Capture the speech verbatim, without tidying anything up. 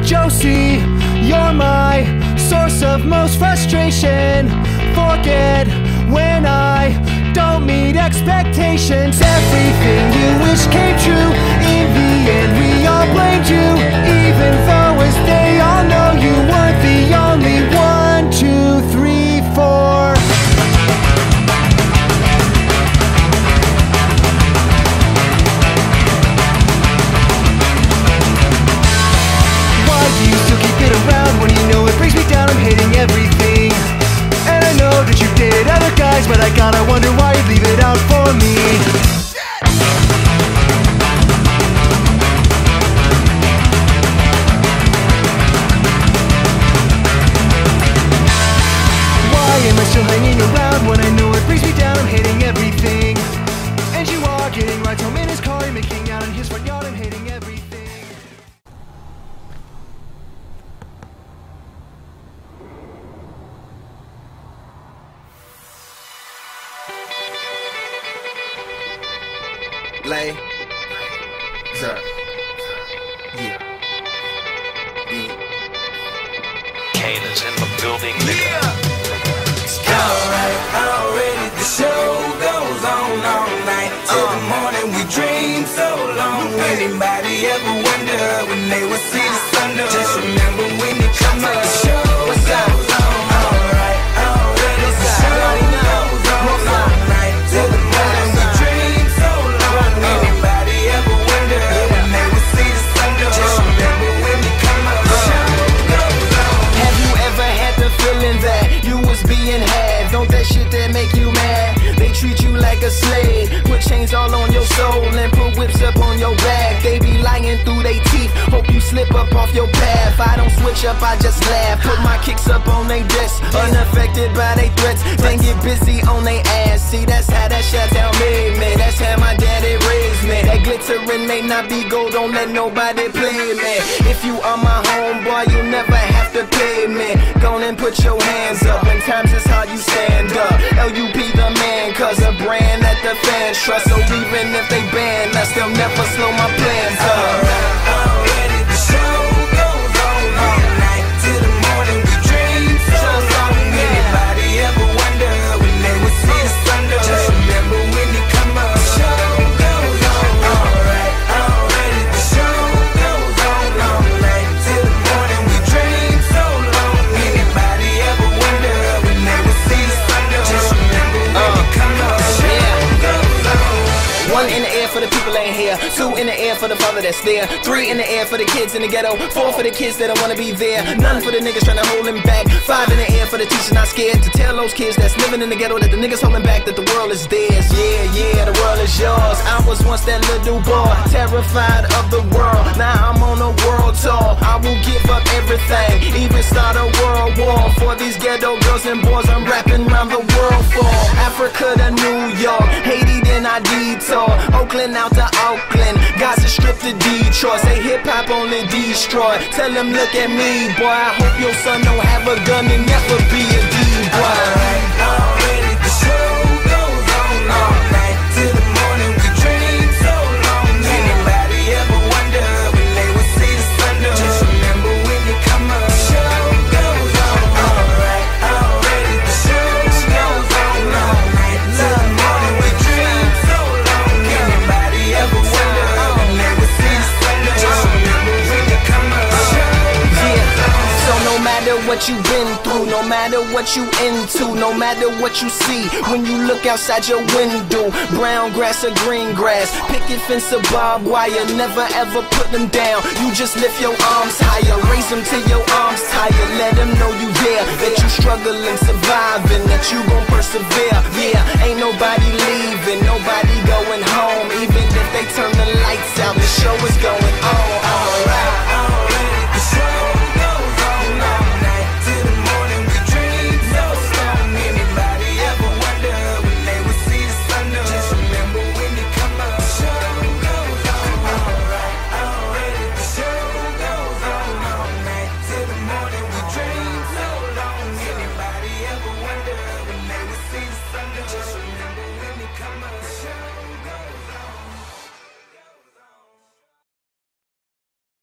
Josie, you're my source of most frustration. Forget when I don't meet expectations. Everything you wish came true. In the end we all blamed you, even though as they all know you weren't the only one. Two, three, four. Why do you still keep it around when you know it brings me down? I'm hating everything. And I know that you dated other guys, but I gotta wonder why you leave it out for me. Why am I still hanging around when I know it brings me down? I'm hating everything. And you are getting rides home in his car, you're making out in his front yard. I'm hating everything. Lay, sir, yeah, yeah. Kane is in the building, nigga. Yeah. Alright, already the show goes on all night till the morning. We dream so long. Anybody ever wonder when they would see the sun? Just remember when you come up, the show goes on. Alright, already the show goes on all night till the morning. We dream so long. Anybody ever wonder when they would see the sun? Just remember when you come up, the show goes on. Have you ever had the feeling that you was being had? Don't that shit that make you mad? They treat you like a slave, put chains all on your soul and put whips up on your back. They be lying through they teeth, hope you slip up off your path. I don't switch up, I just laugh, put my kicks up on they desk, unaffected by they threats. Then get busy on they ass. See, that's how that Chaoyang made me. That's how my daddy raised me. That glittering may not be gold, don't let nobody play me. If you are my homeboy, you never have to pay me. Go and put your hands up, when times is hard you stand up. L U P the man, cause a brand that the fans trust. So even if they ban us, they'll never slow my plans up. Already the show goes on all night till the morning. We dream so long. Anybody ever wonder when they would see the sun? Just remember when you come up, the show goes on. Alright, already the show goes on all night till the morning. We dream so long. Anybody ever wonder when they would see the sun? Just remember when you come up, the show goes on. One in the air for the people ain't here. Two in the air for the father that's there. Three in the air for the kids in the ghetto. Four for the kids that don't wanna be there. None for the niggas trying to hold him back. Five in the air for the teachers not scared to tell those kids that's living in the ghetto that the niggas holding back that the world is theirs. Yeah, yeah, the world is yours. I was once that little boy, terrified of the world. Now I'm on a world tour. I will give up everything, even start a world war for these ghetto girls and boys. I'm rapping around the world for Africa to New York, Haiti then I detour, Oakland out to Oakland, Gaza Strip to Detroit. Say hip hop only destroy. Tell them look at me, boy. I hope your son don't have a gun and never be a D-boy. Alright, already the show goes on all night till the morning. We dream so long. Anybody ever wonder when they would see the sun? Just remember when you come up, the show goes on. Alright, already the show goes on all night till the morning. We dream so long. Anybody ever wonder when they would see the sun? Just remember when you come up, the show goes on. So no matter what you've been through, no matter what you into, no matter what you see when you look outside your window, brown grass or green grass, picket fence or barbed wire, never ever put them down. You just lift your arms higher, raise them till your arms tired. Let them know you there, that you struggling, surviving, that you gon' persevere. Yeah, ain't nobody leaving, nobody going home. Even